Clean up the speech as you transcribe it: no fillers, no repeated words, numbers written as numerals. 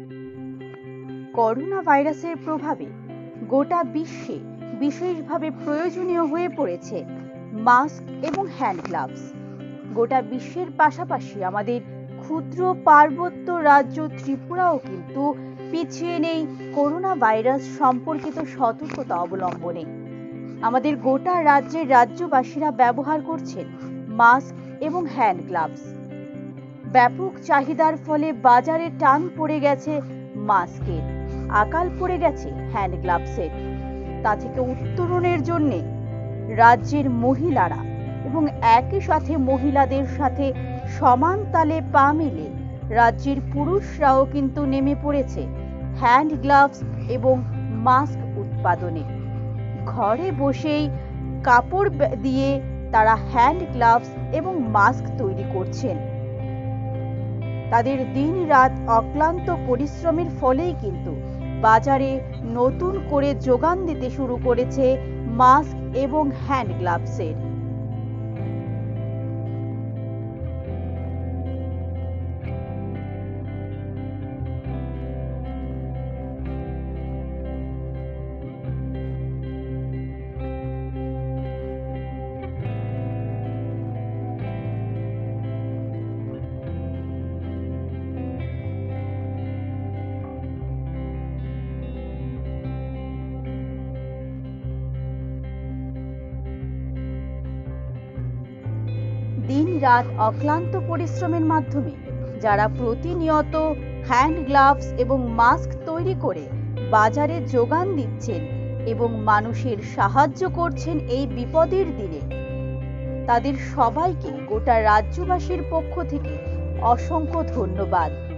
Corona ভাইরাসের প্রভাবে গোটা বিশ্বে বিশেষভাবে প্রয়োজনীয় হয়ে পড়েছে মাস্ক এবং হ্যান্ড গ্লাভস। গোটা বিশ্বের পাশাপাশি আমাদের ক্ষুদ্র পার্বত্য রাজ্য ত্রিপুরাও কিন্তু পিছিয়ে নেই করোনা ভাইরাস সম্পর্কিত সতর্কতা অবলম্বনে। আমাদের গোটা রাজ্যের রাজ্যবাসীরা ব্যবহার করছেন মাস্ক এবং হ্যান্ড গ্লাভস। ব্যাপক চাহিদার ফলে বাজারে টান পড়ে গেছে মাস্কের, আকাল পড়ে গেছে হ্যান্ড গ্লাভসের। তা থেকে উত্তরণের জন্যে রাজ্যের মহিলারা এবং একই সাথে মহিলাদের সাথে সমান তালে পা মিলে রাজ্যের পুরুষরাও কিন্তু নেমে পড়েছে হ্যান্ড গ্লাভস এবং মাস্ক উৎপাদনে। ঘরে বসেই কাপড় দিয়ে তারা হ্যান্ড গ্লাভস এবং মাস্ক তৈরি করছেন। তাদের দিন রাত অক্লান্ত পরিশ্রমের ফলেই কিন্তু বাজারে নতুন করে যোগান দিতে শুরু করেছে মাস্ক এবং হ্যান্ড গ্লাভসের। দিন রাত অক্লান্ত পরিশ্রমের মাধ্যমে যারা প্রতিনিয়ত হ্যান্ড গ্লাভস এবং মাস্ক তৈরি করে বাজারে যোগান দিচ্ছেন এবং মানুষের সাহায্য করছেন এই বিপদের দিনে, তাদের সবাইকে গোটা রাজ্যবাসীর পক্ষ থেকে অসংখ্য ধন্যবাদ।